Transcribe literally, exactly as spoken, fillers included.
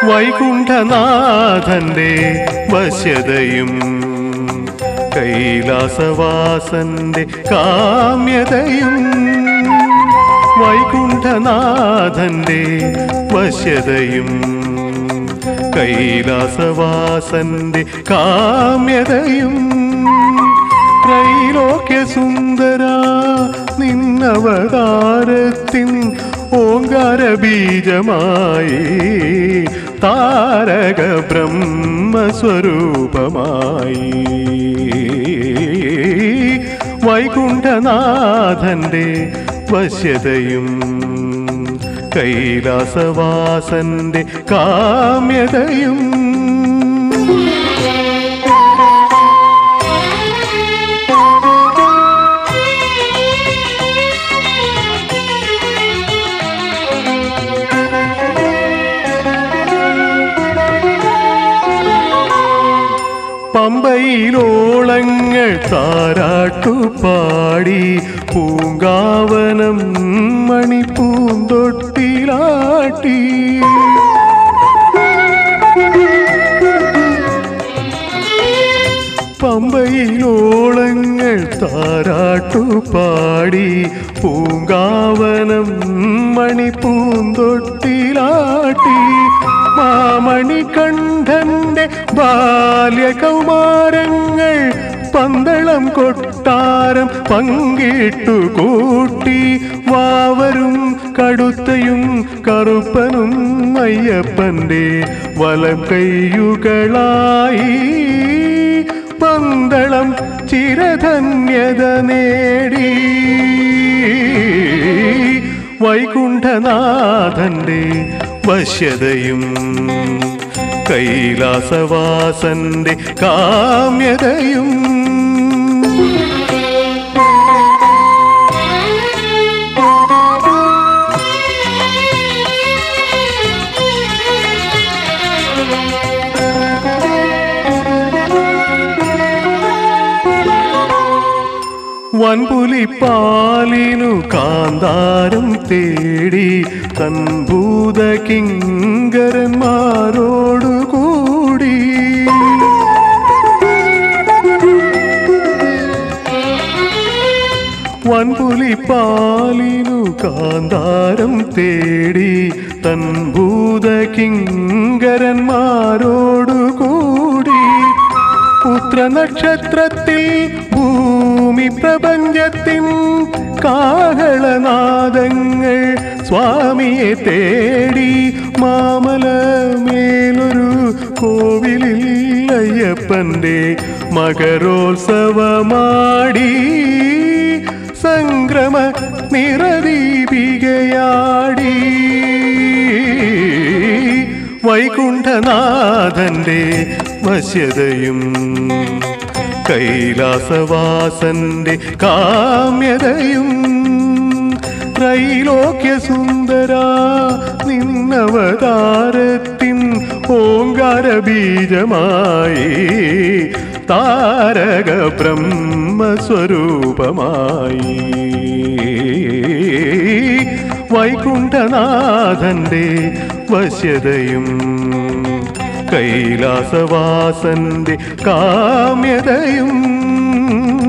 വൈകുണ്ഠനാഥന്റെ വശ്യതയും കൈലാസവാസന്റെ കാമ്യതയും വൈകുണ്ഠനാഥന്റെ വശ്യതയും കൈലാസവാസന്റെ കാമ്യതയും ത്രൈലോക്യ സുന്ദര നിന്നവതാരത്തിൻ ഓങ്കാര ബീജമായി താരക ബ്രഹ്മസ്വരൂപമായി വൈകുണ്ഠനാഥന്റെ വശ്യതയും കൈലാസവാസന്റെ കാമ്യതയും പമ്പയിലോളങ്ങൾ താരാട്ടുപാടി പൂങ്കാവനം മണിപ്പൂന്തൊട്ടിലാട്ടി പമ്പയിലോളങ്ങൾ താരാട്ടുപാടി പൂങ്കാവനം മണിപ്പൂന്തൊട്ടിലാട്ടി മാമണികണ്ഠന്റെ ബാല്യകൗമാരങ്ങൾ പന്തളം കൊട്ടാരം പങ്കിട്ടു കൂട്ടി വാവരും കടുത്തയും കറുപ്പനും അയ്യപ്പന്റെ വലം കൈയുകളായി പന്തളം ചിരധന്യത നേടി വൈകുണ്ഠനാഥന്റെ വശ്യതയും കൈലാസവാസന്റെ കാമ്യതയും വൻപുലിപ്പാലിനു കാന്താരം തേടി തൻ ഭൂത കിങ്കരന്മാരോടുകൂടി വൻപുലിപ്പാലിനു കാന്താരം തേടി തൻ ഭൂത കിങ്കരന്മാരോടുകൂടി പുത്രനക്ഷത്രത്തിൽ ഭൂമി പ്രപഞ്ചത്തിൻ കാഹളനാദങ്ങൾ സ്വാമിയെ തേടി മാമലമേലൊരു കോവിലിൽ അയ്യപ്പന്റെ മകരോത്സവമാടി സംക്രമ നിറദീപികയാടി വൈകുണ്ഠനാഥന്റെ വശ്യതയും കൈലാസവാസന്റെ കാമ്യതയും ത്രൈലോക്യ സുന്ദര നിന്നവതാരത്തിൻ ഓങ്കാര ബീജമായി താരക ബ്രഹ്മസ്വരൂപമായി വൈകുണ്ഠനാഥന്റെ വശ്യതയും കൈലാസവാസന്റെ കാമ്യതയും